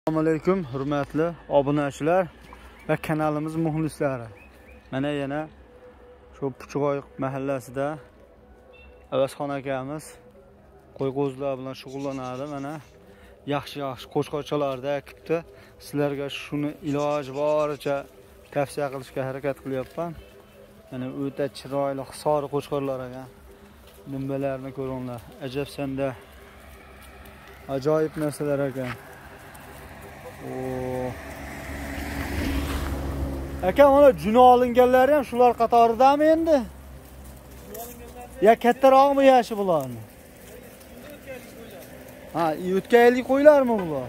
Assalomu alaykum, hurmatli obunachilar va kanalimiz muxlislari. Mana yana shu Puchg'oy mahallasida Avazxon akamiz qo'y-qo'zilar bilan shug'ullanadi. Mana yaxshi qo'shqochalarda ekibdi. Sizlarga shuni iloji boricha tavsiya qilishga harakat qilyapman. Mana o'ta chiroyli hisori qo'shqorlar ekan. Dumbalarni ko'ringlar. Ajabsanda ajoyib narsalar ekan. Aka, mana juna olinganlari ham shular qatoridami endi? Ya kattaroqmi yashi bularni? Ha, o'tgan yillik qo'ylarmi bular?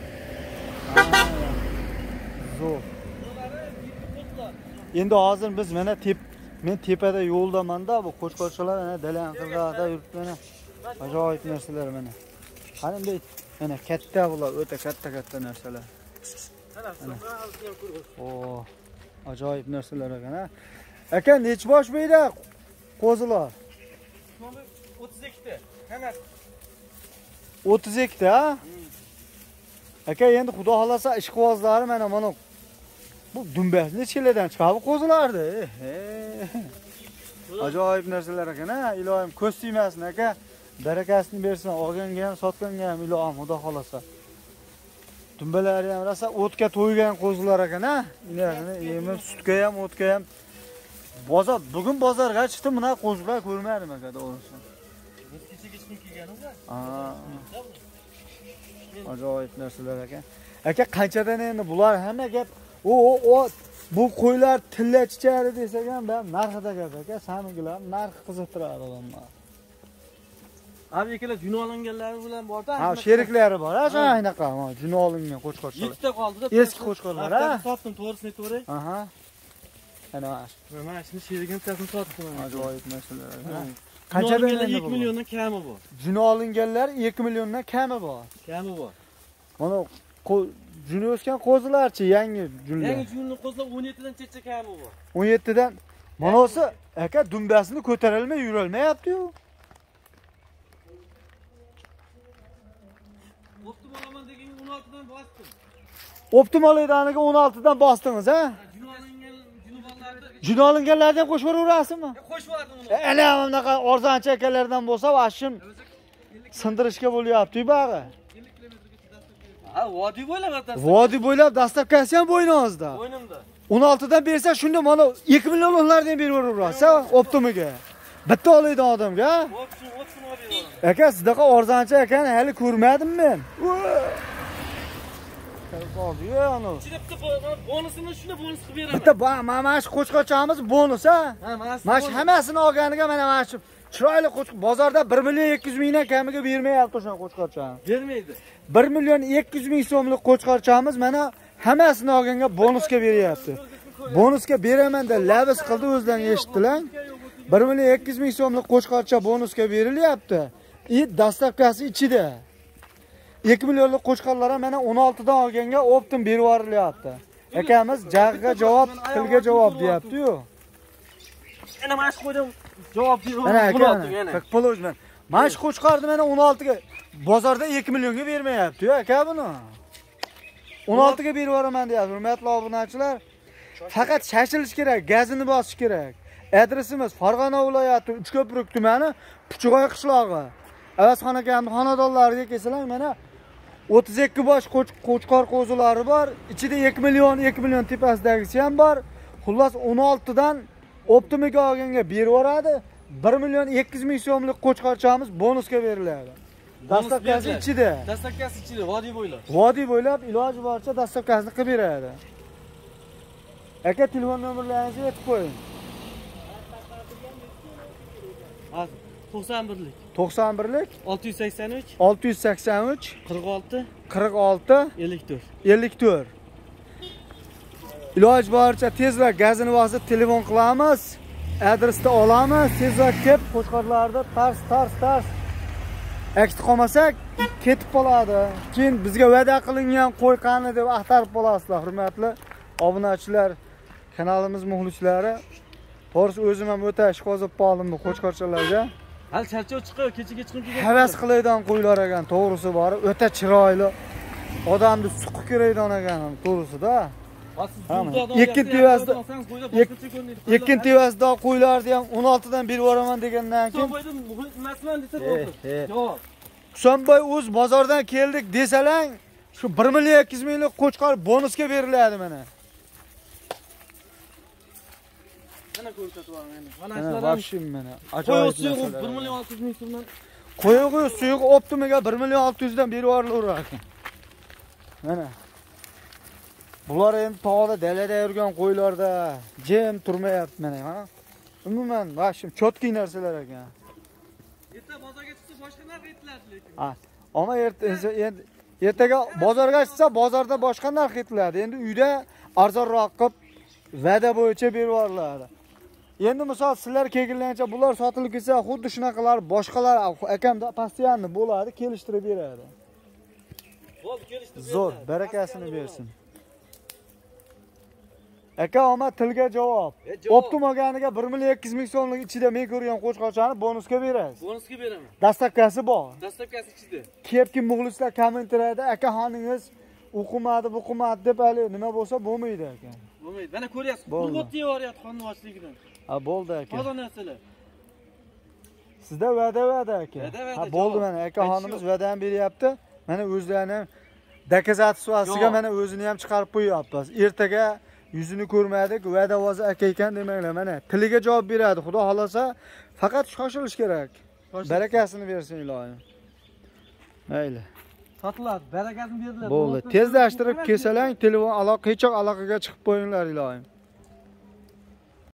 Zo'r. Endi hozir biz mana men tepada yo'ldaman-da, bu qo'shqochalar mana dalan qirg'oqda yuribdi mana. Ajoyib narsalar mana. Qani bunday mana katta bular, o'ta katta narsalar. Ajoyib narsalar ekan, ha. Aka, nech bosh bo'yda qo'zilar? 32 ta. Hammasi 32 ta, ha? Aka, endi xudo xolasa ishqibozlari mana bu dumbas nechilardan chiqadi qo'zilardi? Ajoyib narsalar ekan, ha. Ilohim ko'z tiymasin, aka. Barakasini bersin, olganga ham, sotganga ham ilohim xudo xolasa. Dumbalari ham rosa o'tga to'ygan qo'zilar ekan, ha. Endi sutga ham, o'tga ham. Bugun bozorga chiqdim, buna qo'zilar ko'rmadim aka, to'g'risi. Kechaga chiqib kelganmiz-a? Ajoyib narsalar ekan. Aka, qanchadan endi bular hamma gap bu qo'ylar tilla chichari desak ham, ben narxida gap aka, samigilar narxi qiziqtiradi odamlar. Abi ikkala juna olinganlari bilan bor-da. Ha, sheriklari bor, ha, shunaqa, juna olingan qo'shqochalar. 7 ta qoldi-da. Eski qo'shqochalar, ha. Sotdim, to'g'risini aytaveray. Aha. Ana shuni sherigim tasini sotdim. Ajoyib narsalar. Qanchadan 2 milliondan kami bor. Juna olinganlar 2 milliondan kami bor. Kami bor. Mana juna o'sgan qo'zilarchi, yangi junlar. Yangi junli qo'zilar 17 dan checha kami bor. 17 dan. Mana o'si aka dumbasini ko'tarolmay yurolmayapti-yu. Optimal degan 16 dan bosdim. Optimal edaniga 16 dan bosdingiz, ha? Juna olinganlarni ham qo'shib yuborasizmi? Qo'shib yubordim uni. Ana bunaqa arzonchi akalardan bo'lsa, vashim sindirishga bo'lyapti-yu bag'i. Ha, vodiy bo'ylab dastlab. Vodiy bo'ylab dastavkasi ham bo'yningizda. Bo'ynimda. 16 dan bersa, shunda mana 2 millionlardan berib yuborasiz, optimiga. Bitta oladigan odamga. Optim oladi. Aka, sizdaqa arzonchi akani hali ko'rmadim men. Bonusini shuni bonus qilib beraman. Bitta mana shu qo'shqochamiz bonus, ha? Mana shu hammasini olganiga mana shu chiroyli bozorda 1 million 200 mingdan kamiga bermayapti o'sha qo'shqochani. Bermaydi. 1 million 200 ming so'mlik qo'shqochamiz mana hammasini olganga bonusga beryapti. Bonusga beraman deb labis qildi, o'zlaring eshitdilar. 1 million 200 ming so'mlik qo'shqocha bonusga berilyapti. Dastavkasi ichida. 2 millionlik qo'shqonlar mana 16 dan olganga optim berib yuborilyapti. Akamiz jag'iga javob, tilga javob deyapti-yu. Ana mana shu qo'ydim javob berib bo'ladi. Polojman. Mana shu qo'shqorni mana 16 ga bozorda 2 millionga bermayapti-yu, aka buni. 16 ga berib yuboraman deyapti. Hurmatli obunachilar, faqat shashilish kerak, gazini bosish kerak. Adresimiz Farg'ona viloyati Uchko'prik tumani, Puchg'oy qishlog'i. Avazxon akamning xonadonlariga kelsalar, mana 32 bosh qo'chqor qo'zilari bor. Ichida 2 million tepasidagisi ham bor. Xullas 16 dan optimiga olganga berib yuboradi. 1 million 200 ming so'mlik qo'chqorchamiz bonusga beriladi. Dastavkasi ichida. Dastavkasi ichida, vodiy bo'ylab. Vodiy bo'ylab iloji boricha dastavkasini qilib beradi. Aka, telefon nomerlaringizni aytib qo'ying. 91lik 683 46 54. Iloji boricha tezroq gazini bosib telefon qilamiz. Adresda olamiz. Tezroq kelib qo'shqorlarda tars aks qolmasak ketib qoladi. Keyin bizga va'da qilingan qo'y qani deb axtarib qolasizlar, hurmatli obunachilar, kanalimiz muxlislari. To'g'risi o'zim ham o'ta ishqozib qoldim bu qo'shqorchalarga. Hal charchoq chiqib, kechaga chiqib kelgan. Havas qilaydigan qo'ylar ekan, to'g'risi bor, o'ta chiroyli. odamni suqib kiraydi onagan to'g'risida. Ikkinchi tevasida qo'ylarni ham 16 dan berib yuboraman degandan keyin emasman desa bo'ldi. Javob. Husanboy o'z bozordan keldik desalang, shu 1 million 200 minglik qo'chqor bonusga beriladi mana. Mana ko'rsatyapman. Mana Mana shulardan vashim mana. qo'y suyuq 1 million 600 ming so'mdan. Qo'y suyuq optimiga 1 million 600 dan berib yuborilur ekan. Mana. Bular endi tog'da dalada yurgan qo'ylarda jim turmayapti mana, ha. Umuman vashim chotki narsalar ekan. Erta bozorga chiqsa boshqa narx aytiladi lekin. Ha, ammo ertaga bozorga chiqsa bozorda boshqa narx aytiladi. Endi uyda arzonroq qilib va'da bo'yicha berib yuboriladi. Endi misol sizlar kelgancha bular sotilib ketsa, xuddi shunaqalar boshqalar akamda postoyanni bo'ladi, kelishtirib beradi. Bo'ldi, kelishtirib. Zo'r, barakasini bersin. Aka, ama tilga javob. Optim olganiga 1 million 200 ming so'mlik ichida men ko'rgan qo'chqorchani bonusga berasiz. Bonusga beraman. Dastavkasi bor. Dastavkasi ichida. Kelibki muxlislar kommentariyada aka xoningiz o'qimadi deb hali nima bo'lsa bo'lmaydi aka. Bo'lmaydi. Mana ko'ryapsiz, qurg'ot deyoryapti xonvochligidan. Ha, bo'ldi aka. Toza narsalar. Sizda va'da aka. Ha, bo'ldi mana aka xonimiz va'dani beryapti. Mana o'zlarini dokazatsiyasiga mana o'zini ham chiqarib qo'yapmiz. Ertaga yuzini ko'rmadik, va'davozi aka ekan demanglar. Mana tiliga javob beradi. Xudo xolasa, faqat shoshilish kerak. Barakasini bersin ilohim. Mayli. Sotiladi, barakasini beriladi. Bo'ldi. Tezlashtirib kelsalang, telefon aloqaga chiqib qo'yinglar ilohim.